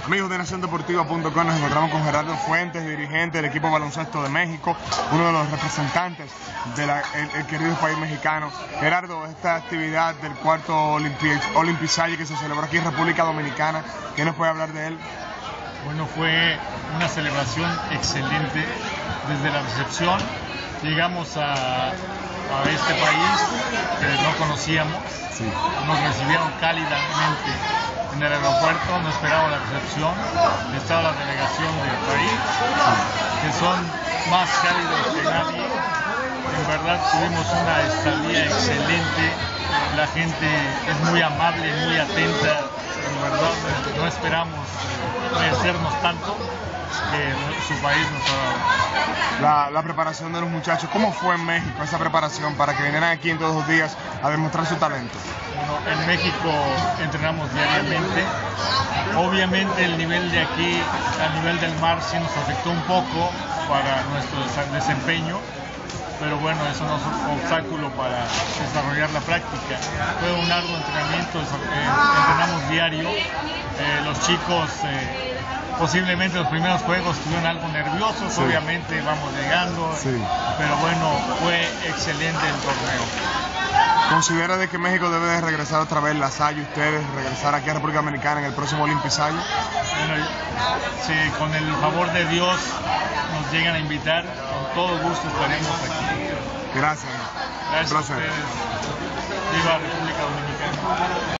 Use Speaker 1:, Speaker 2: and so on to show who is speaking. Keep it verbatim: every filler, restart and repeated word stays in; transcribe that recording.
Speaker 1: Amigos de Nación Deportiva punto com, nos encontramos con Gerardo Fuentes, dirigente del equipo baloncesto de México, uno de los representantes del el querido país mexicano. Gerardo, esta actividad del cuarto Olympizalle que se celebró aquí en República Dominicana, ¿qué nos puede hablar de él?
Speaker 2: Bueno, fue una celebración excelente. Desde la recepción llegamos a, a este país que no conocíamos, sí. Nos recibieron cálidamente en el aeropuerto, no esperaba la recepción, estaba la delegación del país, que son más cálidos que nadie. En verdad tuvimos una estadía excelente, la gente es muy amable, muy atenta, en verdad no esperamos merecernos tanto que su país nos ha dado.
Speaker 1: La, la preparación de los muchachos, ¿cómo fue en México esa preparación para que vinieran aquí en todos los días a demostrar su talento?
Speaker 2: Bueno, en México entrenamos diariamente. Obviamente el nivel de aquí, al nivel del mar, sí nos afectó un poco para nuestro desempeño, pero bueno, eso no es un obstáculo para desarrollar la práctica. Fue un arduo entrenamiento, eh, entrenamos diario. Eh, los chicos eh, posiblemente los primeros juegos estuvieron algo nerviosos, sí. Obviamente vamos llegando, sí. Pero bueno, fue excelente el torneo.
Speaker 1: ¿Considera de que México debe de regresar otra vez la Salle, ustedes regresar aquí a República Dominicana en el próximo Olympizalle?
Speaker 2: Bueno, sí, con el favor de Dios nos llegan a invitar, con todo gusto estaremos aquí.
Speaker 1: Gracias.
Speaker 2: Gracias a ustedes. Viva República Dominicana.